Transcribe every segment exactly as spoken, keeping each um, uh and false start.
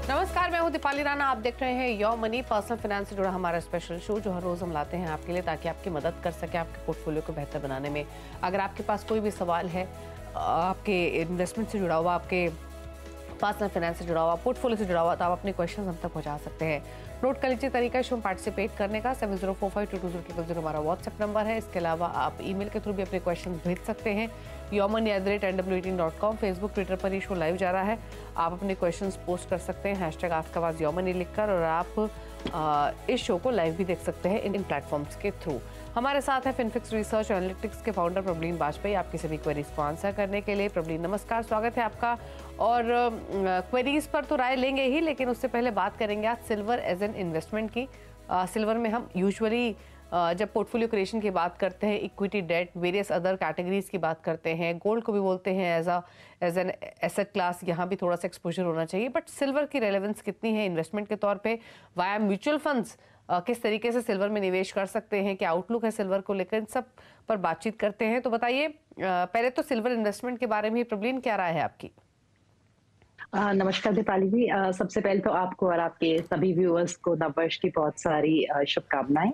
नमस्कार, मैं हूं दीपाली राणा। आप देख रहे हैं योर मनी, पर्सनल फाइनेंस से जुड़ा हमारा स्पेशल शो जो हर रोज हम लाते हैं आपके लिए, ताकि आपकी मदद कर सके आपके पोर्टफोलियो को बेहतर बनाने में। अगर आपके पास कोई भी सवाल है आपके इन्वेस्टमेंट से जुड़ा हुआ, आपके पर्सनल फाइनेंस से जुड़ा हुआ, पोर्टफोलियो से जुड़ा हुआ, तो आप अपने क्वेश्चन हम तक पहुंचा सकते हैं। नोट कर लीजिए तरीका शो में पार्टिसिपेट करने का। Seven zero four five two two zero triple zero हमारा व्हाट्सएप नंबर है। इसके अलावा आप ईमेल के थ्रू भी अपने क्वेश्चन भेज सकते हैं। Your money at the rate N W eighteen dot com, Facebook Twitter पर ये शो लाइव जा रहा है। आप अपने क्वेश्चन पोस्ट कर सकते हैं हैश टैग आपका आवाज योमनी लिखकर, और आप आ, इस शो को लाइव भी देख सकते हैं इन इन प्लेटफॉर्म्स के थ्रू। हमारे साथ है फिनफिक्स रिसर्च एनालिटिक्स के फाउंडर प्रबलीन वाजपेयी, आपकी सभी क्वेरीज को आंसर करने के लिए। प्रबलीन, नमस्कार, स्वागत है आपका। और क्वेरीज पर तो राय लेंगे ही, लेकिन उससे पहले बात करेंगे आज सिल्वर एज एन इन्वेस्टमेंट की। सिल्वर में हम यूजुअली जब पोर्टफोलियो क्रिएशन की बात करते हैं, equity, debt, various other categories की बात करते हैं, गोल्ड को भी बोलते हैं as a as an asset class, यहाँ भी थोड़ा सा एक्सपोजर होना चाहिए। बट सिल्वर की रेलेवेंस कितनी है इन्वेस्टमेंट के तौर पे? वाया म्यूचुअल फंड्स किस तरीके से सिल्वर में निवेश कर सकते हैं, क्या आउटलुक है सिल्वर को लेकर, इन सब पर बातचीत करते हैं। तो बताइए, पहले तो सिल्वर इन्वेस्टमेंट के बारे में प्रबलीन, क्या राय है आपकी? आ, नमस्कार दीपाली जी। आ, सबसे पहले तो आपको और आपके सभी व्यूअर्स को नववर्ष की बहुत सारी आ, शुभकामनाएं।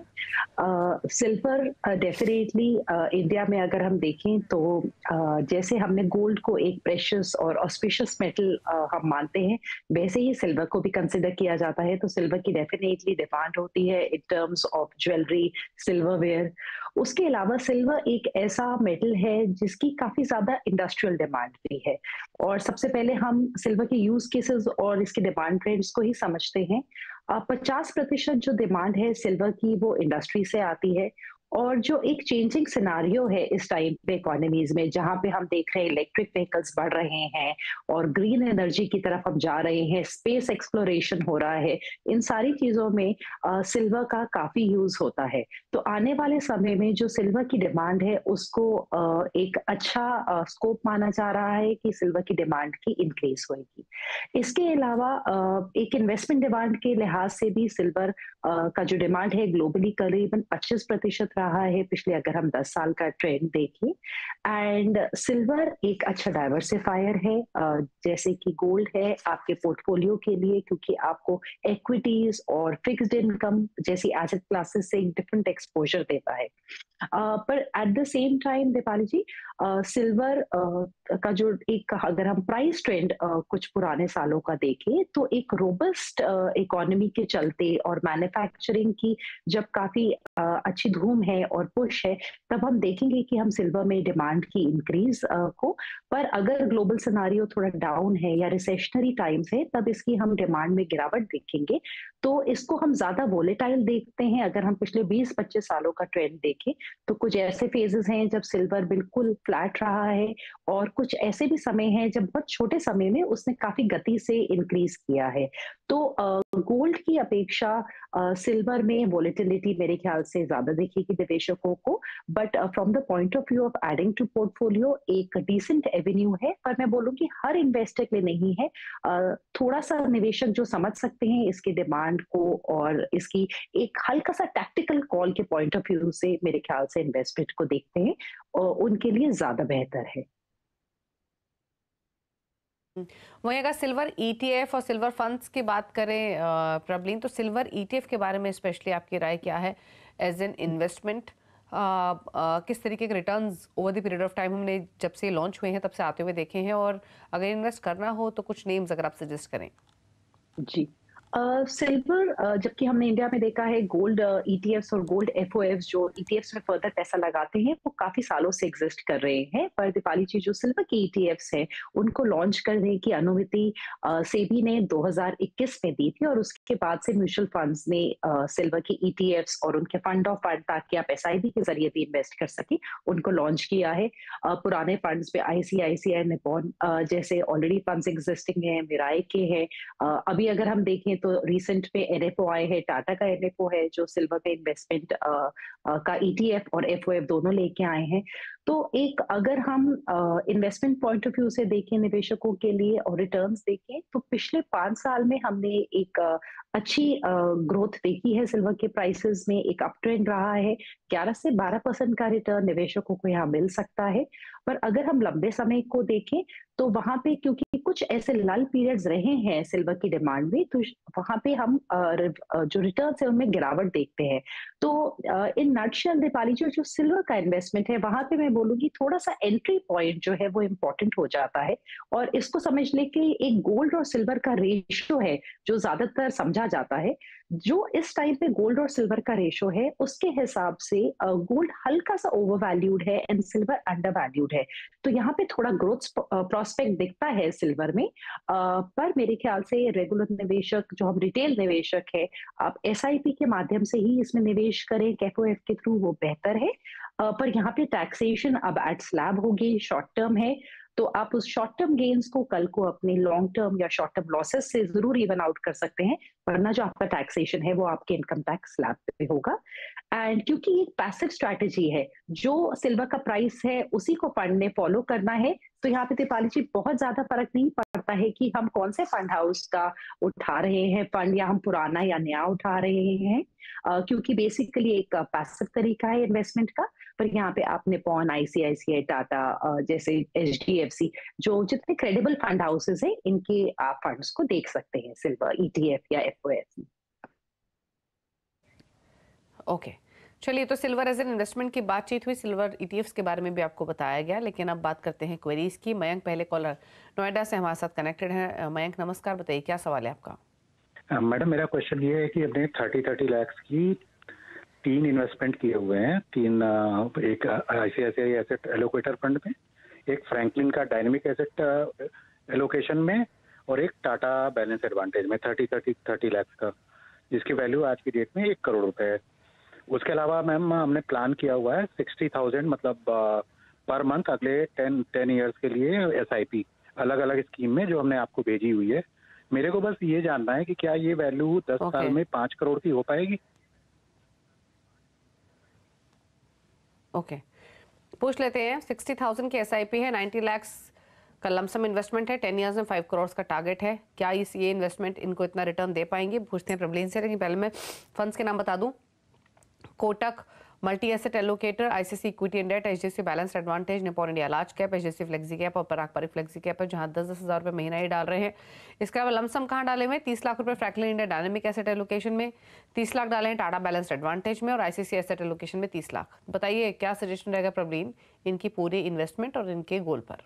सिल्वर डेफिनेटली इंडिया में अगर हम देखें तो आ, जैसे हमने गोल्ड को एक प्रेशियस और ऑस्पिशियस मेटल हम मानते हैं, वैसे ही सिल्वर को भी कंसिडर किया जाता है। तो सिल्वर की डेफिनेटली डिमांड होती है in terms of jewellery, silverware. उसके अलावा सिल्वर एक ऐसा मेटल है जिसकी काफी ज्यादा इंडस्ट्रियल डिमांड भी है। और सबसे पहले हम सिल्वर के यूज केसेस और इसके डिमांड ट्रेंड्स को ही समझते हैं। पचास प्रतिशत जो डिमांड है सिल्वर की वो इंडस्ट्री से आती है। और जो एक चेंजिंग सिनारियो है इस टाइम पे इकोनॉमीज में, जहां पे हम देख रहे हैं इलेक्ट्रिक व्हीकल्स बढ़ रहे हैं और ग्रीन एनर्जी की तरफ हम जा रहे हैं, स्पेस एक्सप्लोरेशन हो रहा है, इन सारी चीजों में सिल्वर का काफी यूज होता है। तो आने वाले समय में जो सिल्वर की डिमांड है उसको आ, एक अच्छा स्कोप माना जा रहा है कि सिल्वर की डिमांड की इंक्रीज होगी। इसके अलावा आ, एक इन्वेस्टमेंट डिमांड के लिहाज से भी सिल्वर का जो डिमांड है ग्लोबली करीबन पच्चीस प्रतिशत रहा है पिछले, अगर हम दस साल का ट्रेंड देखें। एंड सिल्वर एक अच्छा डाइवर्सिफायर है, जैसे कि गोल्ड है आपके पोर्टफोलियो के लिए, क्योंकि आपको इक्विटीज और फिक्स्ड इनकम जैसी एसेट क्लासेस से एक डिफरेंट एक्सपोजर देता है। Uh, पर at the same time Deepali ji, silver uh, uh, का जो एक, अगर हम प्राइस ट्रेंड uh, कुछ पुराने सालों का देखें तो एक रोबस्ट इकोनॉमी के चलते और मैन्युफैक्चरिंग की जब काफी uh, अच्छी धूम है और पुश है, तब हम देखेंगे कि हम सिल्वर में डिमांड की इंक्रीज uh, को। पर अगर ग्लोबल सिनारियो थोड़ा डाउन है या रिसेशनरी टाइम्स है, तब इसकी हम डिमांड में गिरावट देखेंगे। तो इसको हम ज्यादा वोलेटाइल देखते हैं। अगर हम पिछले बीस पच्चीस सालों का ट्रेंड देखें तो कुछ ऐसे फेजेस हैं जब सिल्वर बिल्कुल फ्लैट रहा है, और कुछ ऐसे भी समय हैं जब बहुत छोटे समय में उसने काफी गति से इंक्रीज किया है। तो गोल्ड की अपेक्षा सिल्वर में वोलेटिलिटी मेरे ख्याल से ज्यादा दिखेगी निवेशकों को। But from the point of view of adding to portfolio एक डिसेंट एवेन्यू है, पर मैं बोलूंगी हर इन्वेस्टर के लिए नहीं है। uh, थोड़ा सा निवेशक जो समझ सकते हैं इसकी डिमांड को और इसकी एक हल्का सा टैक्टिकल कॉल के पॉइंट ऑफ व्यू से मेरे ख्याल से इन्वेस्टमेंट को देखते हैं, और उनके लिए ज्यादा बेहतर है। वहीं अगर सिल्वर ईटीएफ और सिल्वर फंड्स की बात करें प्रबलीन, तो सिल्वर ईटीएफ के बारे में स्पेशली आपकी राय क्या है एज एन इन्वेस्टमेंट? किस तरीके के returns over the period of time हमने जब से लॉन्च हुए हैं तब से आते हुए देखे हैं, और अगर इन्वेस्ट करना हो तो कुछ नेम्स अगर आप सजेस्ट करें। जी, सिल्वर uh, uh, जबकि हमने इंडिया में देखा है गोल्ड ईटीएफ्स और गोल्ड एफओएफ्स जो ईटीएफ्स में फर्दर पैसा लगाते हैं वो काफी सालों से एग्जिस्ट कर रहे हैं। पर दीपाली जी, जो सिल्वर के ईटीएफ्स हैं उनको लॉन्च करने की अनुमति uh, सेबी ने दो हज़ार इक्कीस में दी थी, और उसके बाद से म्यूचुअल फंड्स ने uh, सिल्वर के ईटीएफ्स और उनके फंड ऑफ फंड, ताकि आप एसआईबी के जरिए भी इन्वेस्ट कर सके, उनको लॉन्च किया है। uh, पुराने फंड्स पे आईसीआईसीआई, निपॉन uh, जैसे ऑलरेडी फंड्स एग्जिस्टिंग है, मिराई के हैं। uh, अभी अगर हम देखें तो रिसेंट में एनएफओ आए हैं, टाटा का एनएफओ है जो सिल्वर पे इन्वेस्टमेंट का ईटीएफ और एफओएफ दोनों लेके आए हैं। तो एक अगर हम इन्वेस्टमेंट पॉइंट ऑफ व्यू से देखें निवेशकों के लिए और रिटर्न्स देखें, तो पिछले पाँच साल में हमने एक अ, अच्छी ग्रोथ देखी है। सिल्वर के प्राइसेस में एक अप ट्रेंड रहा है। ग्यारह से बारह परसेंट का रिटर्न निवेशकों को यहाँ मिल सकता है। पर अगर हम लंबे समय को देखें, तो वहां पे क्योंकि कुछ ऐसे लल पीरियड्स रहे हैं सिल्वर की डिमांड में, तो वहां पे हम अ, रिव- अ, जो रिटर्न है उनमें गिरावट देखते हैं। तो इन नटशेल दीपाली जी, जो सिल्वर का इन्वेस्टमेंट है, वहां पे मैं बोलूंगी थोड़ा सा एंट्री पॉइंट जो है वो इम्पोर्टेंट हो जाता है। और इसको समझने के एक गोल्ड और सिल्वर का रेशियो है जो ज्यादातर समझा जाता है। जो इस टाइम पे गोल्ड और सिल्वर का रेशियो है, उसके हिसाब से गोल्ड हल्का सा ओवर वैल्यूड है एंड सिल्वर अंडर वैल्यूड है। तो यहाँ पे थोड़ा ग्रोथ प्रोस्पेक्ट दिखता है सिल्वर में। अ, पर मेरे ख्याल से रेगुलर निवेशक, जो हम रिटेल निवेशक है, आप एसआईपी के माध्यम से ही इसमें निवेश करें कैफओएफ के थ्रू, वो बेहतर है। अ, पर यहाँ पे टैक्सेशन अब एट स्लैब होगी, शॉर्ट टर्म है। तो आप उस शॉर्ट टर्म गेन्स को कल को अपने लॉन्ग टर्म या शॉर्ट टर्म लॉसेस से जरूर इवन आउट कर सकते हैं, वरना जो आपका टैक्सेशन है वो आपके इनकम टैक्स स्लैब पे होगा। एंड क्योंकि ये पैसिव स्ट्रैटेजी है, जो सिल्वर का प्राइस है उसी को फंड ने फॉलो करना है, तो यहाँ पे दीपाली जी बहुत ज्यादा फर्क नहीं पड़ता है कि हम कौन से फंड हाउस का उठा रहे हैं फंड, या हम पुराना या नया उठा रहे हैं। अ, क्योंकि बेसिकली एक पैसिव तरीका है इन्वेस्टमेंट का। पर यहाँ पे आप निपॉन, आईसीआईसीआई, टाटा अ, जैसे एचडीएफसी, जो जितने क्रेडिबल फंड हाउसेस हैं, इनके आप फंड्स को देख सकते हैं सिल्वर ईटीएफ या एफओएफ में। ओके, चलिए, तो सिल्वर एज एन इन्वेस्टमेंट की बातचीत हुई, सिल्वर ईटीएफ्स के बारे में भी आपको बताया गया, लेकिन अब बात करते हैं क्वेरीज की। मयंक पहले कॉलर नोएडा से हमारे साथ कनेक्टेड हैं। मयंक नमस्कार, बताइए क्या सवाल है आपका। मैडम मेरा क्वेश्चन ये है कि अपने थर्टी थर्टी लैक्स की तीन इन्वेस्टमेंट किए हुए हैं, तीन अ, एक आईसीआईसीआई एसेट एलोकेटर फंड में, एक फ्रैंकलिन का डायनेमिक एसेट एलोकेशन में, और एक टाटा बैलेंस एडवांटेज में थर्टी थर्टी थर्टी लैक्स का, जिसकी वैल्यू आज की डेट में एक करोड़ रुपए है। उसके अलावा मैम हमने प्लान किया हुआ है सिक्सटी थाउजेंड मतलब पर मंथ अगले टेन टेन ईयर्स के लिए एसआईपी अलग अलग स्कीम में, जो हमने आपको भेजी हुई है। मेरे को बस ये जानना है कि क्या ये वैल्यू दस Okay. साल में पांच करोड़ की हो पाएगी। ओके, पूछ लेते हैं। सिक्सटी थाउजेंड की एसआईपी है, नाइन्टी लैक्स का लमसम इन्वेस्टमेंट है, टेन इयर्स में फाइव करोड़ का टारगेट है। क्या इस ये इन्वेस्टमेंट इनको इतना रिटर्न दे पाएंगे? पूछते हैं प्रबलीन से, लेकिन पहले मैं फंड्स के नाम बता दूं। Kotak multi asset allocator, ICC equity and debt, HDFC balance advantage, Nippon India large cap, HDFC flexi cap और पराग पारिक फ्लेक्सी कैप है, जहां दस दस हजार रुपये महीना ही डाल रहे हैं। इसके अलावा लमसम कहाँ डाले हुए? तीस लाख रुपए Franklin India dynamic asset allocation में, तीस लाख डाले हैं टाटा बैलेंस एडवांटेज में, और आईसीसी एसेट एलोकेशन में तीस लाख। बताइए क्या सजेशन रहेगा प्रवीण इनकी पूरी इन्वेस्टमेंट और इनके गोल पर?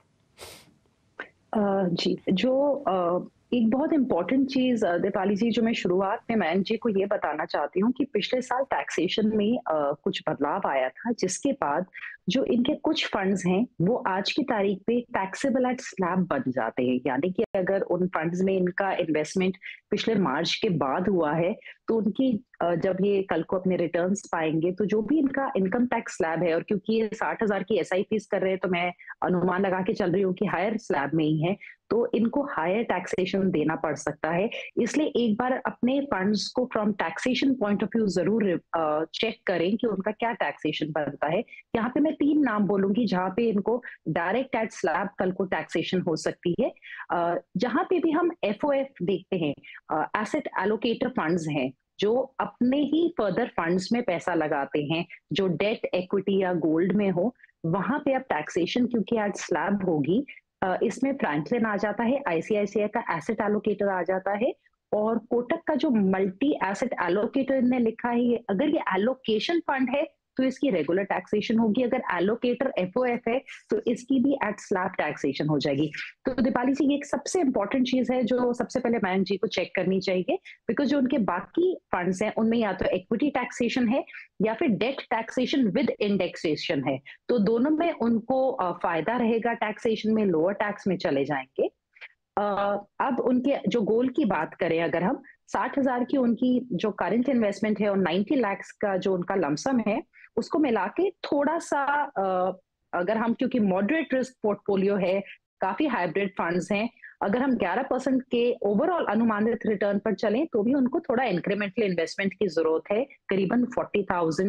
अ, जी, जो अ, एक बहुत इम्पोर्टेंट चीज़ अ, दीपाली जी, जो मैं शुरुआत में मयंक जी को ये बताना चाहती हूँ कि पिछले साल टैक्सेशन में अ, कुछ बदलाव आया था, जिसके बाद जो इनके कुछ फंड्स हैं, वो आज की तारीख पे टैक्सेबल एट स्लैब बन जाते हैं। यानी कि अगर उन फंड्स में इनका इन्वेस्टमेंट पिछले मार्च के बाद हुआ है, तो उनकी अ, जब ये कल को अपने रिटर्न्स पाएंगे, तो जो भी इनका इनकम टैक्स स्लैब है, और क्योंकि ये साठ हजार की एसआईपीस कर रहे हैं, तो मैं अनुमान लगा के चल रही हूँ कि हायर स्लैब में ही है, तो इनको हायर टैक्सेशन देना पड़ सकता है। इसलिए एक बार अपने फंड्स को from taxation point of view जरूर चेक करें कि उनका क्या टैक्सेशन बनता है। यहाँ पे मैं तीन नाम बोलूंगी जहां पे इनको डायरेक्ट एट स्लैब कल को टैक्सेशन हो सकती है। अ, जहां पे भी हम एफओएफ देखते हैं, एसेट एलोकेटर फंड्स हैं, जो अपने ही फर्दर फंड्स में पैसा लगाते हैं, जो डेट, इक्विटी या गोल्ड में हो, वहां पे अब टैक्सेशन क्योंकि एट स्लैब होगी। अ, इसमें फ्रैंकलिन आ जाता है, आईसीआईसीआई का एसेट एलोकेटर आ जाता है, और कोटक का जो मल्टी एसेट एलोकेटर ने लिखा है, ये अगर ये एलोकेशन फंड है तो इसकी रेगुलर टैक्सेशन होगी, अगर एलोकेटर एफओएफ है तो इसकी भी एट स्लैब टैक्सेशन हो जाएगी। तो दीपाली जी, ये एक सबसे इंपॉर्टेंट चीज है जो सबसे पहले मयंक जी को चेक करनी चाहिए, बिकॉज जो उनके बाकी फंड्स हैं उनमें या तो इक्विटी टैक्सेशन है या फिर डेट टैक्सेशन विद इंडेक्सेशन है, तो दोनों में उनको अ, फायदा रहेगा, टैक्सेशन में लोअर टैक्स में चले जाएंगे। अ, अब उनके जो गोल की बात करें, अगर हम साठ हजार की उनकी जो करंट इन्वेस्टमेंट है और नाइन्टी लाख का जो उनका लमसम है, उसको मिला के थोड़ा सा अ, अगर हम, क्योंकि मॉडरेट रिस्क पोर्टफोलियो है, काफी हाइब्रिड फंड्स हैं, अगर हम ग्यारह परसेंट के ओवरऑल अनुमानित रिटर्न पर चलें, तो भी उनको थोड़ा इंक्रीमेंटल इन्वेस्टमेंट की जरूरत है, करीबन फोर्टी थाउजेंड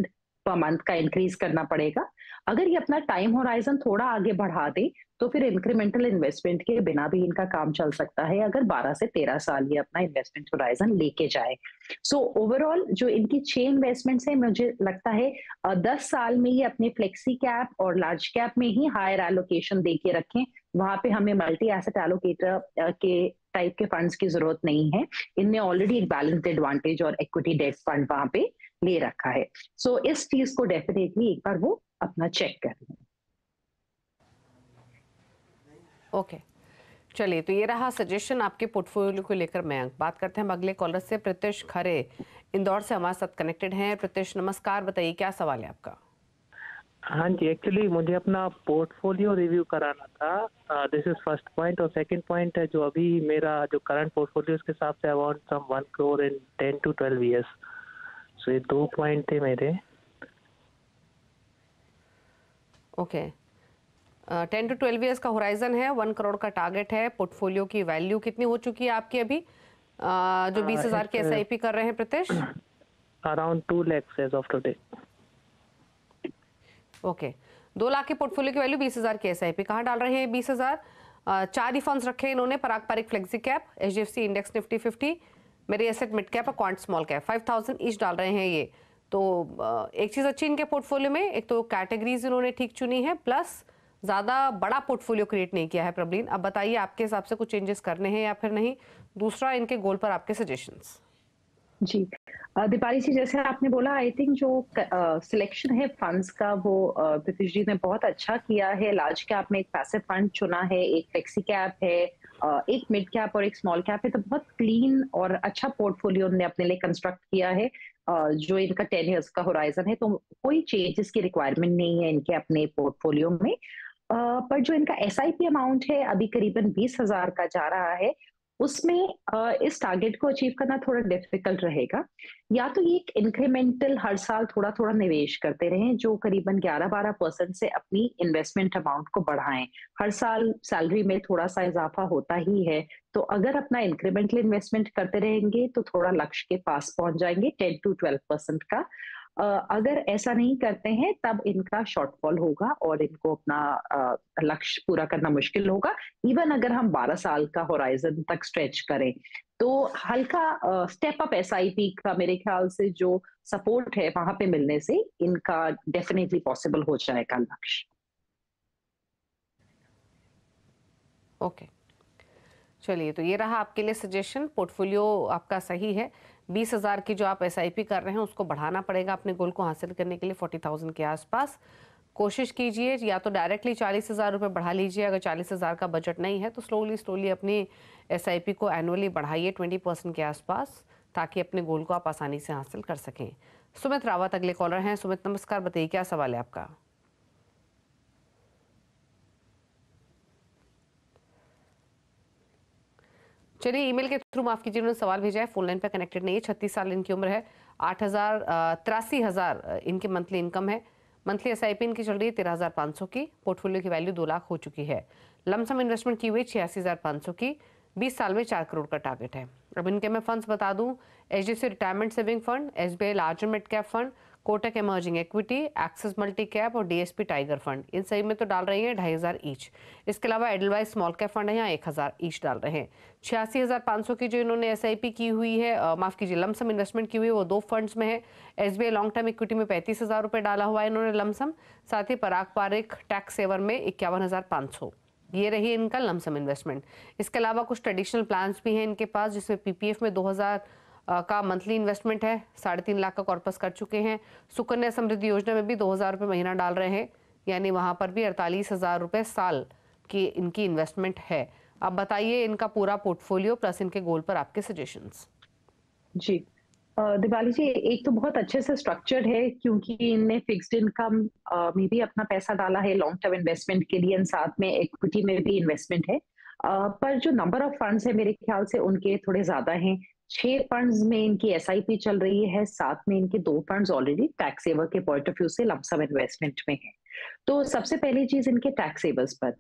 पर मंथ का इंक्रीज करना पड़ेगा। अगर ये अपना टाइम होराइजन थोड़ा आगे बढ़ा दे तो फिर इंक्रीमेंटल इन्वेस्टमेंट के बिना भी इनका काम चल सकता है, अगर बारह से तेरह साल ये अपना इन्वेस्टमेंट होराइजन लेके जाए। सो ओवरऑल जो इनकी छह इन्वेस्टमेंट्स है, मुझे लगता है अ, दस साल में ये अपने फ्लेक्सी कैप और लार्ज कैप में ही हायर एलोकेशन दे के रखें। वहां पे हमें मल्टी एसेट एलोकेटर के टाइप के फंड्स की जरूरत नहीं है। इनने ऑलरेडी एक बैलेंस्ड एडवांटेज और इक्विटी डेट फंड वहां पे ले रखा है। सो so, इस चीज को डेफिनेटली एक बार वो अपना चेक कर लें। ओके, चलिए, तो ये रहा सजेशन आपके पोर्टफोलियो को लेकर। मैं बात करते हैं हम अगले कॉलर से। प्रीतिश खरे इंदौर से हमारे साथ कनेक्टेड हैं। प्रीतिश नमस्कार, बताइए क्या सवाल है आपका? हाँ जी, एक्चुअली मुझे अपना पोर्टफोलियो रिव्यू कराना था। This is first point. और सेकंड पॉइंट है जो अभी मेरा जो करंट पोर्टफोलियो उसके हिसाब से around some one crore in ten to twelve years. So ये दो पॉइंट थे मेरे। Okay, ten to twelve years का होराइजन है, वन करोड़ का टारगेट है। पोर्टफोलियो की वैल्यू कितनी हो चुकी है आपकी अभी, uh, जो बीस हजार की एस आई पी कर रहे हैं Pritish? Around two lakhs as of today. Okay, दो लाख के पोर्टफोलियो की वैल्यू, बीस हजार की एस आई पी। कहाँ डाल रहे हैं बीस हजार? चार ही फंड्स रखे हैं इन्होंने, Parag Parikh flexi cap, H D F C index Nifty fifty, Mirae asset mid cap और quant small cap. Five thousand each डाल रहे हैं ये। तो uh, एक चीज़ अच्छी इनके पोर्टफोलियो में, एक तो कैटेगरीज इन्होंने ठीक चुनी है, प्लस ज़्यादा बड़ा पोर्टफोलियो क्रिएट नहीं किया है। प्रबलीन, अब बताइए आपके हिसाब से कुछ चेंजेस करने हैं या फिर नहीं? दूसरा, इनके गोल पर आपके सजेशंस। जी दीपाली जी, जैसे आपने बोला, आई थिंक जो सिलेक्शन है फंड्स का वो प्रीतिश जी ने बहुत अच्छा किया है। लार्ज कैप में एक पैसिव फंड चुना है, एक फ्लेक्सी कैप है, uh, एक मिड कैप और एक स्मॉल कैप है। तो बहुत क्लीन और अच्छा पोर्टफोलियो उन्होंने अपने लिए कंस्ट्रक्ट किया है। uh, जो इनका टेन इयर्स का होराइजन है, तो कोई चेंजेस की रिक्वायरमेंट नहीं है इनके अपने पोर्टफोलियो में। uh, पर जो इनका एस आई पी अमाउंट है अभी करीबन बीस हजार का जा रहा है, उसमें इस टारगेट को अचीव करना थोड़ा डिफिकल्ट रहेगा। या तो ये एक इंक्रीमेंटल हर साल थोड़ा थोड़ा निवेश करते रहें, जो करीबन ग्यारह बारह परसेंट से अपनी इन्वेस्टमेंट अमाउंट को बढ़ाएं। हर साल सैलरी में थोड़ा सा इजाफा होता ही है, तो अगर अपना इंक्रीमेंटल इन्वेस्टमेंट करते रहेंगे तो थोड़ा लक्ष्य के पास पहुंच जाएंगे, टेन टू ट्वेल्व परसेंट का। अगर ऐसा नहीं करते हैं तब इनका शॉर्टफॉल होगा और इनको अपना लक्ष्य पूरा करना मुश्किल होगा। इवन अगर हम बारह साल का होराइजन तक स्ट्रेच करें तो हल्का step up S I P का मेरे ख्याल से जो सपोर्ट है वहां पे मिलने से इनका डेफिनेटली पॉसिबल हो जाएगा लक्ष्य। ओके, चलिए, तो ये रहा आपके लिए सजेशन। पोर्टफोलियो आपका सही है। बीस हजार की जो आप एस आई पी कर रहे हैं उसको बढ़ाना पड़ेगा अपने गोल को हासिल करने के लिए, फोर्टी थाउजेंड के आसपास कोशिश कीजिए। या तो डायरेक्टली चालीस हजार रुपये बढ़ा लीजिए, अगर चालीस हजार का बजट नहीं है तो स्लोली स्लोली अपनी एस आई पी को एनुअली बढ़ाइए ट्वेंटी परसेंट के आसपास, ताकि अपने गोल को आप आसानी से हासिल कर सकें। सुमित रावत अगले कॉलर हैं। सुमित नमस्कार, बताइए क्या सवाल है आपका? चलिए, ईमेल के थ्रू माफ कीजिए, उन्होंने सवाल भेजा है, फोन लाइन पर कनेक्टेड नहीं है। छत्तीस साल इनकी उम्र है, आठ हजार तिरासी हजार इनकी मंथली इनकम है। मंथली एस आई पी इनकी चल रही है तेरह हजार पाँच सौ की। पोर्टफोलियो की वैल्यू दो लाख हो चुकी है। लमसम इन्वेस्टमेंट की हुई छियासी हजार पाँच सौ की। बीस साल में चार करोड़ का टारगेट है। अब इनके मैं फंड्स बता दूं, H D F C retirement saving fund, S B I large mid cap fund, Kotak emerging equity, Axis multi cap और D S P tiger fund, इन सभी में तो डाल रही हैं ढाई हजार ईच। इसके अलावा एडलवाइज स्मॉल कैप फंड है, यहाँ एक हजार ईच डाल रहे हैं। छियासी हजार पाँच सौ की जो इन्होंने एस आई पी की हुई है, माफ कीजिए लमसम इन्वेस्टमेंट की हुई है, वो दो फंड्स में है। S B I long term equity में पैंतीस हजार रुपये डाला हुआ है इन्होंने लमसम, साथ ही पराग पारिक टैक्स सेवर में इक्यावन हजार पाँच सौ। ये रही इनका लमसम इन्वेस्टमेंट। इसके अलावा कुछ ट्रेडिशनल प्लान्स भी हैं इनके पास, जिसमें पीपीएफ में दो हजार का मंथली इन्वेस्टमेंट है, साढ़े तीन लाख का कॉर्पस कर चुके हैं। सुकन्या समृद्धि योजना में भी दो हजार रुपये महीना डाल रहे हैं, यानी वहां पर भी अड़तालीस हजार रुपये साल की इनकी इन्वेस्टमेंट है। अब बताइए इनका पूरा पोर्टफोलियो प्लस इनके गोल पर आपके सजेशंस। जी दिवाली जी, एक तो बहुत अच्छे से स्ट्रक्चर्ड है क्योंकि इनने फिक्स्ड इनकम में भी अपना पैसा डाला है लॉन्ग टर्म इन्वेस्टमेंट के लिए, साथ में इक्विटी में भी इन्वेस्टमेंट है। uh, पर जो नंबर ऑफ फंड्स है मेरे ख्याल से उनके थोड़े ज्यादा हैं। छह फंड्स में इनकी एस आई पी चल रही है, साथ में इनके दो फंड्स ऑलरेडी टैक्स सेवर के पॉइंट ऑफ व्यू से लमसम इन्वेस्टमेंट में है। तो सबसे पहली चीज इनके टैक्स सेवर्स पर,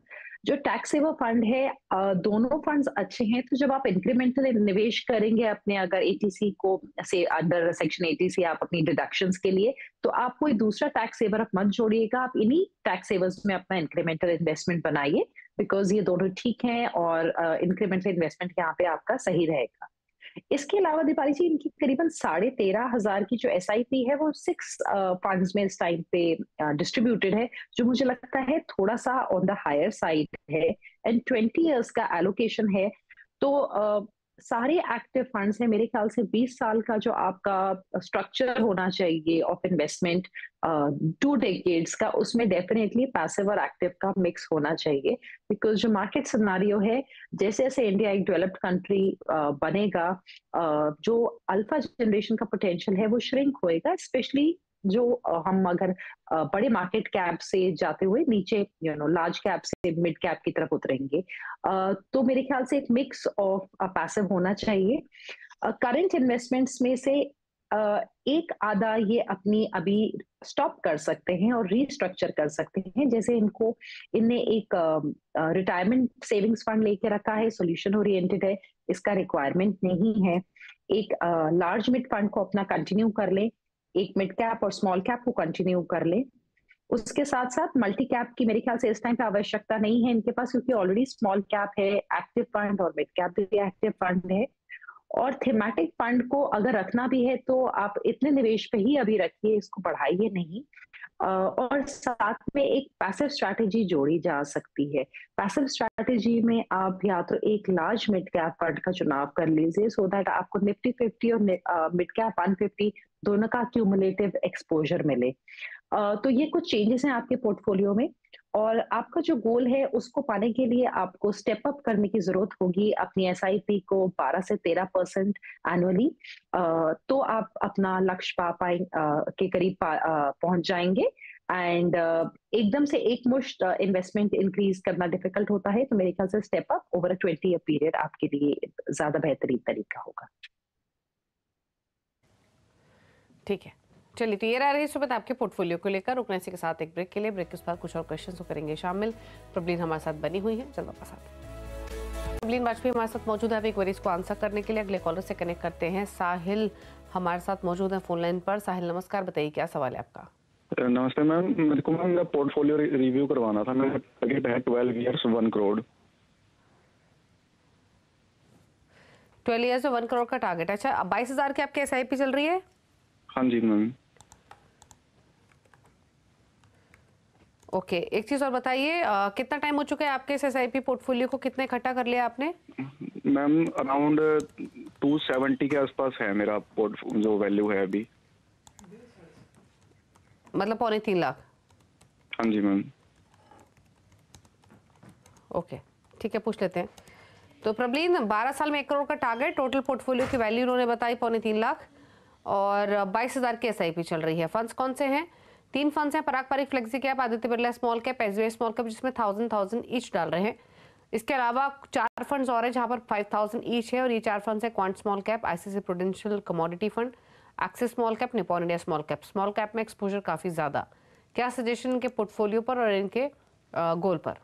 जो टैक्स सेवर फंड है, अ, दोनों फंड्स अच्छे हैं। तो जब आप इंक्रीमेंटल निवेश करेंगे अपने, अगर एटीसी को से अंडर सेक्शन एटीसी आप अपनी डिडक्शंस के लिए, तो आप कोई दूसरा टैक्स सेवर आप मत जोड़िएगा, आप इन्हीं टैक्स सेवर्स में अपना इंक्रीमेंटल इन्वेस्टमेंट बनाइए, बिकॉज ये दोनों ठीक हैं और इंक्रीमेंटल इन्वेस्टमेंट यहाँ पे आपका सही रहेगा। इसके अलावा दीपाली जी, इनकी करीबन साढ़े तेरह हजार की जो एस आई पी है वो सिक्स फंड्स में इस टाइम पे डिस्ट्रीब्यूटेड है, जो मुझे लगता है थोड़ा सा ऑन द हायर साइड है, एंड ट्वेंटी इयर्स का एलोकेशन है। तो uh, सारे एक्टिव फंड्स हैं, मेरे ख्याल से बीस साल का जो आपका स्ट्रक्चर होना चाहिए ऑफ इन्वेस्टमेंट टू डेकेड्स का, उसमें डेफिनेटली पैसिव और एक्टिव का मिक्स होना चाहिए। बिकॉज जो मार्केट सिनारियो है, जैसे जैसे इंडिया एक डेवलप्ड कंट्री बनेगा, uh, जो अल्फा जनरेशन का पोटेंशियल है वो श्रिंक होएगा, स्पेशली जो uh, हम अगर uh, बड़े मार्केट कैप से जाते हुए नीचे यू नो लार्ज कैप से मिड कैप की तरफ उतरेंगे। uh, तो मेरे ख्याल से एक मिक्स ऑफ पैसिव होना चाहिए। करंट uh, इन्वेस्टमेंट्स में से uh, एक आधा ये अपनी अभी स्टॉप कर सकते हैं और रीस्ट्रक्चर कर सकते हैं। जैसे इनको इनने एक रिटायरमेंट सेविंग्स फंड लेके रखा है, सोल्यूशन ओरिएंटेड है, इसका रिक्वायरमेंट नहीं है। एक लार्ज मिड फंड को अपना कंटिन्यू कर ले, एक मिड कैप और स्मॉल कैप को कंटिन्यू कर ले। उसके साथ साथ मल्टी कैप की मेरे ख्याल से इस टाइम पे आवश्यकता नहीं है इनके पास, क्योंकि ऑलरेडी स्मॉल कैप है, एक्टिव फंड और मिड कैप भी एक्टिव फंड है। और थीमेटिक फंड को अगर रखना भी है तो आप इतने निवेश पे ही अभी रखिए, इसको बढ़ाइए नहीं। और साथ में एक पैसिव स्ट्रैटेजी जोड़ी जा सकती है। पैसिव स्ट्रैटेजी में आप या तो एक लार्ज मिड कैप फंड का चुनाव कर लीजिए, सो दैट आपको निफ्टी फिफ्टी और मिड कैप वन फिफ्टी दोनों का क्यूमुलेटिव एक्सपोजर मिले। uh, तो ये कुछ चेंजेस हैं आपके पोर्टफोलियो में, और आपका जो गोल है उसको पाने के लिए आपको स्टेप अप करने की जरूरत होगी अपनी एस आई पी को बारह से तेरह परसेंट एनुअली। तो आप अपना लक्ष्य पा पाए uh, के करीब uh, पहुंच जाएंगे। एंड uh, एकदम से एक मुश्त इन्वेस्टमेंट uh, इंक्रीज करना डिफिकल्ट होता है, तो मेरे ख्याल से step up over a twenty year period आपके लिए ज्यादा बेहतरीन तरीका होगा। ठीक है, चलिए, तो ये रह रही सुबह आपके पोर्टफोलियो को लेकर। रुकने से के साथ एक ब्रेक के लिए, ब्रेक के बाद कुछ और क्वेश्चंस करेंगे शामिल। प्रबलीन हमारे साथ बनी हुई है, जल्द वापस आते हैं। प्रबलीन वाजपेयी हमारे साथ मौजूद है। अभी क्वेरीज को आंसर करने के लिए अगले कॉलर से कनेक्ट करते हैं। साहिल हमारे साथ मौजूद है फोन लाइन पर। साहिल नमस्कार, बताइए क्या सवाल है आपका? नमस्ते मैम, मेरे को मैम पोर्टफोलियो रिव्यू करवाना था। मेरा टारगेट है twelve years one crore. Twelve years में वन करोड़ का टारगेट। अच्छा, बाईस हजार की आपकी एस आई पी चल रही है? हाँ जी मैम। ओके, एक चीज और बताइए, कितना टाइम हो चुका है आपके इस एस आई पी पोर्टफोलियो को? कितने इकट्ठा कर लिया आपने? मैम अराउंड टू सेवेंटी के आसपास है मेरा पोर्ट जो वैल्यू है अभी। मतलब पौने तीन लाख? हाँ जी मैम। ओके, ठीक है, पूछ लेते हैं। तो प्रबलीन, बारह साल में एक करोड़ का टारगेट, टोटल पोर्टफोलियो की वैल्यू उन्होंने बताई पौने तीन लाख, और बाईस हजार की एस आई पी चल रही है। फंड्स कौन से हैं? तीन फंड्स हैं, Parag Parikh flexi cap, Aditya Birla small cap, S B I small cap, जिसमें थाउजेंड थाउजेंड ईच डाल रहे हैं। इसके अलावा चार फंड्स और हैं जहां पर फाइव थाउजेंड ईच है, और ये चार फंड्स है quant small cap, ICICI prudential commodity fund, Axis small cap, Nippon India small cap. Small cap में एक्सपोजर काफी ज्यादा। क्या सजेशन इनके पोर्टफोलियो पर और इनके गोल पर?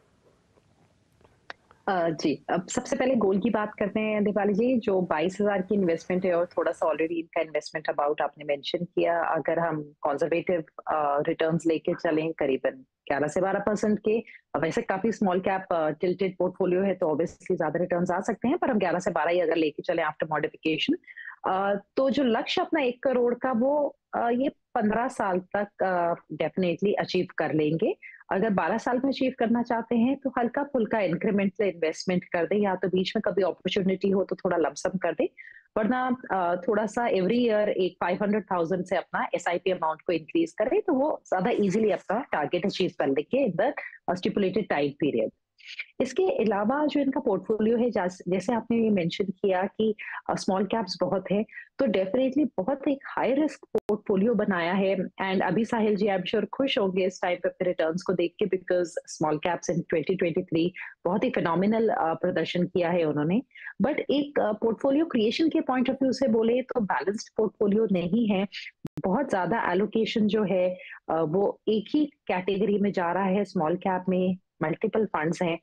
Uh, जी, अब सबसे पहले गोल की बात करते हैं दीपाली जी। जो बाईस हजार की इन्वेस्टमेंट है और थोड़ा सा ऑलरेडी इनका इन्वेस्टमेंट अबाउट आपने मेंशन किया, अगर हम कंजर्वेटिव रिटर्न्स लेके चलें करीबन ग्यारह से बारह परसेंट के, वैसे काफी स्मॉल कैप टिल्टेड पोर्टफोलियो है तो ऑब्वियसली ज्यादा रिटर्न्स आ सकते हैं, पर हम ग्यारह से बारह ही अगर लेके चले आफ्टर मॉडिफिकेशन, तो जो लक्ष्य अपना एक करोड़ का वो uh, ये पंद्रह साल तक डेफिनेटली uh, अचीव कर लेंगे। अगर बारह साल में अचीव करना चाहते हैं तो हल्का फुल्का इंक्रीमेंटल इन्वेस्टमेंट कर दे, या तो बीच में कभी अपॉर्चुनिटी हो तो थोड़ा लमसम कर दे, वरना थोड़ा सा एवरी ईयर एक फाइव हंड्रेड थाउजेंड से अपना एस आई पी अमाउंट को इंक्रीज करे, तो वो ज्यादा इजीली अपना टारगेट अचीव कर लेंगे in the stipulated time period. इसके अलावा जो इनका पोर्टफोलियो है, जैसे आपने ये मेंशन किया कि स्मॉल कैप्स बहुत है, तो डेफिनेटली बहुत एक हाई रिस्क पोर्टफोलियो बनाया है। एंड अभी साहिल जी आई एम श्योर खुश होंगे इस टाइप पे रिटर्न्स को देख के, because small caps in twenty twenty three बहुत ही फिनोमिनल प्रदर्शन किया है उन्होंने। बट एक पोर्टफोलियो क्रिएशन के पॉइंट ऑफ व्यू से बोले तो बैलेंस्ड पोर्टफोलियो नहीं है। बहुत ज्यादा एलोकेशन जो है वो एक ही कैटेगरी में जा रहा है। स्मॉल कैप में मल्टीपल फंड्स हैं,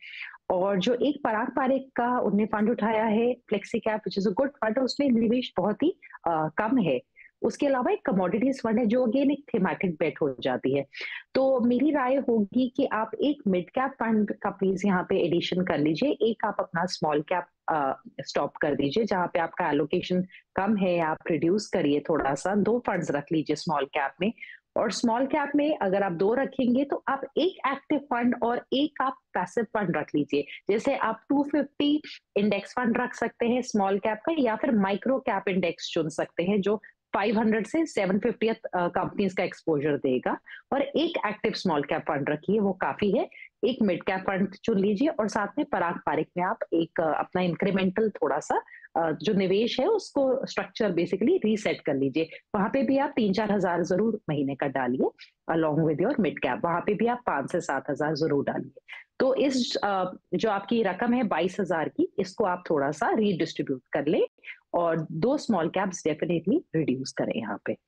और जो एक पराग पारेख का उनने फंड उठाया है flexi cap which is a good fund, उसमें निवेश बहुत ही अ, कम है। उसके अलावा एक कमोडिटीज फंड है जो अगेन एक थीमेटिक बेट हो जाती है। तो मेरी राय होगी कि आप एक मिड कैप फंड का प्लीज यहाँ पे एडिशन कर लीजिए, एक आप अपना स्मॉल कैप स्टॉप कर दीजिए, जहाँ पे आपका एलोकेशन कम है आप रिड्यूस करिए थोड़ा सा, दो फंड्स रख लीजिए स्मॉल कैप में। और स्मॉल कैप में अगर आप दो रखेंगे तो आप एक एक्टिव फंड और एक आप पैसिव फंड रख लीजिए। जैसे आप दो सौ पचास इंडेक्स फंड रख सकते हैं स्मॉल कैप का, या फिर माइक्रो कैप इंडेक्स चुन सकते हैं जो पाँच सौ से सात सौ पचास कंपनीज का एक्सपोजर देगा। और एक एक्टिव स्मॉल कैप फंड रखिए, वो काफी है। एक मिड कैप फंड चुन लीजिए और साथ में पराग पारिक में आप एक अपना इंक्रीमेंटल थोड़ा सा जो निवेश है उसको स्ट्रक्चर बेसिकली रीसेट कर लीजिए। वहां पे भी आप तीन चार हजार जरूर महीने का डालिए along with your mid cap, वहां पे भी आप पांच से सात हजार जरूर डालिए। तो इस जो आपकी रकम है बाईस हजार की, इसको आप थोड़ा सा रीडिस्ट्रीब्यूट कर ले और दो स्मॉल कैप्स डेफिनेटली रिड्यूस करें यहाँ पे।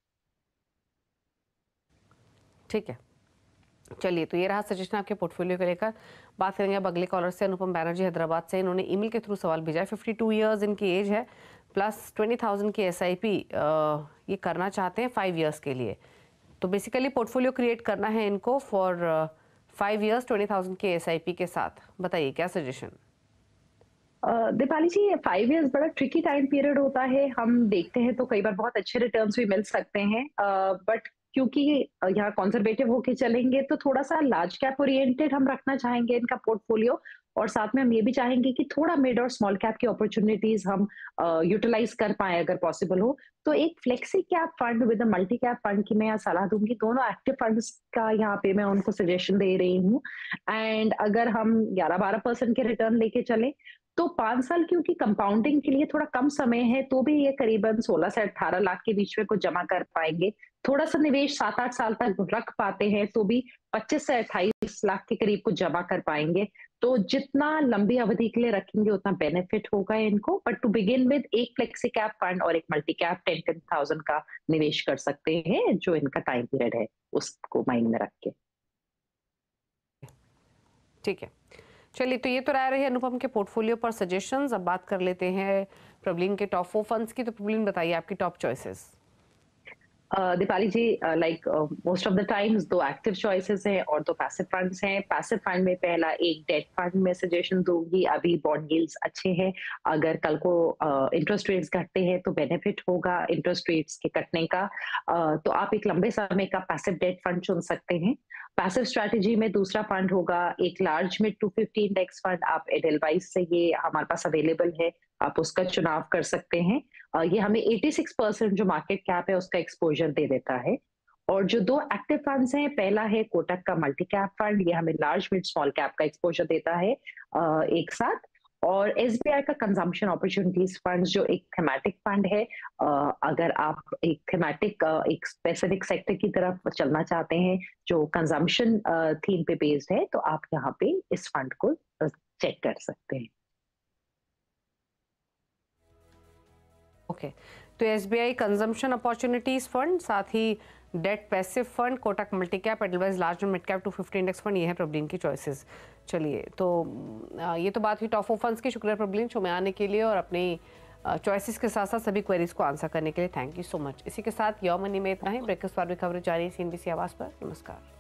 ठीक है, चलिए तो ये रहा सजेशन आपके पोर्टफोलियो को लेकर। बात करेंगे अब अगले कॉलर से, अनुपम बैनर्जी हैदराबाद से। इन्होंने ईमेल के थ्रू सवाल भेजा है। बावन इयर्स इनकी एज है, प्लस बीस हज़ार की एसआईपी ये करना चाहते हैं फाइव इयर्स के लिए। तो बेसिकली पोर्टफोलियो क्रिएट करना है इनको फॉर फाइव इयर्स बीस हज़ार की एसआईपी के साथ। बताइए क्या suggestion? Deepali ji, five years बड़ा ट्रिकी टाइम पीरियड होता है। हम देखते हैं तो कई बार बहुत अच्छे रिटर्न्स भी मिल सकते हैं, बट क्योंकि यहाँ कंजर्वेटिव होके चलेंगे तो थोड़ा सा लार्ज कैप ओरिएंटेड हम रखना चाहेंगे इनका पोर्टफोलियो, और साथ में हम ये भी चाहेंगे कि थोड़ा मिड और स्मॉल कैप की अपॉर्चुनिटीज हम यूटिलाइज कर पाए अगर पॉसिबल हो। तो एक flexi cap fund with multi cap fund की मैं यहाँ सलाह दूंगी। दोनों एक्टिव फंड्स का यहाँ पे मैं उनको सजेशन दे रही हूँ। एंड अगर हम ग्यारह बारह परसेंट के रिटर्न लेके चले तो पांच साल, क्योंकि कंपाउंडिंग के लिए थोड़ा कम समय है, तो भी ये करीबन सोलह से अठारह लाख के बीच में कुछ जमा कर पाएंगे। थोड़ा सा निवेश सात आठ साल तक रख पाते हैं तो भी पच्चीस से अट्ठाईस लाख के करीब कुछ जमा कर पाएंगे। तो जितना लंबी अवधि के लिए रखेंगे उतना बेनिफिट होगा इनको। बट टू बिगिन विद एक फ्लेक्सी कैप फंड और एक multi cap ten ten thousand का निवेश कर सकते हैं, जो इनका टाइम पीरियड है उसको माइंड में रख के। ठीक है, चलिए तो ये तो रह रही अनुपम के पोर्टफोलियो पर सजेशंस। अब बात कर लेते हैं प्रबलीन के टॉप फोर फंड्स की। तो प्रबलीन बताइए आपकी top choices. Deepali ji, like most of the times दो एक्टिव चॉइसेस हैं और दो पैसिव फंड्स हैं। पैसिव फंड में पहला एक डेट फंड में सजेशन दूंगी। अभी बॉन्ड यील्ड्स अच्छे हैं, अगर कल को इंटरेस्ट रेट्स घटते हैं तो बेनिफिट होगा इंटरेस्ट रेट्स के कटने का। uh, तो आप एक लंबे समय का पैसिव डेट फंड चुन सकते हैं। पैसिव स्ट्रैटेजी में दूसरा फंड होगा एक large mid two fifty index fund. आप एडेलवाइस से ये हमारे पास अवेलेबल है, आप उसका चुनाव कर सकते हैं। ये हमें छियासी परसेंट जो मार्केट कैप है उसका एक्सपोजर दे देता है। और जो दो एक्टिव फंड्स हैं, पहला है कोटक का मल्टी कैप फंड, ये हमें लार्ज मिड स्मॉल कैप का एक्सपोजर देता है एक साथ। और एसबीआई का कंजम्पशन अपॉर्चुनिटीज फंड जो एक थीमेटिक फंड है। अगर आप एक थीमेटिक एक स्पेसिफिक सेक्टर की तरफ चलना चाहते हैं जो कंजम्पशन थीम पे बेस्ड है, तो आप यहाँ पे इस फंड को चेक कर सकते हैं। Okay okay. तो एसबीआई कंजम्पशन अपॉर्चुनिटीज फंड, साथ ही debt passive fund, Kotak multi cap, Edelweiss large mid cap two fifty index fund, ये है प्रबलीन की चॉइसेस। चलिए तो ये तो बात हुई टॉप फोर फंड्स की। शुक्रिया प्रबलीन शो में आने के लिए और अपनी चॉइसेस के साथ साथ सभी क्वेरीज को आंसर करने के लिए। Thank you so much. इसी के साथ योर मनी में इतना ही। ब्रेकफास्ट फॉर रिकवरी जारी है सीएनबीसी आवाज पर। नमस्कार।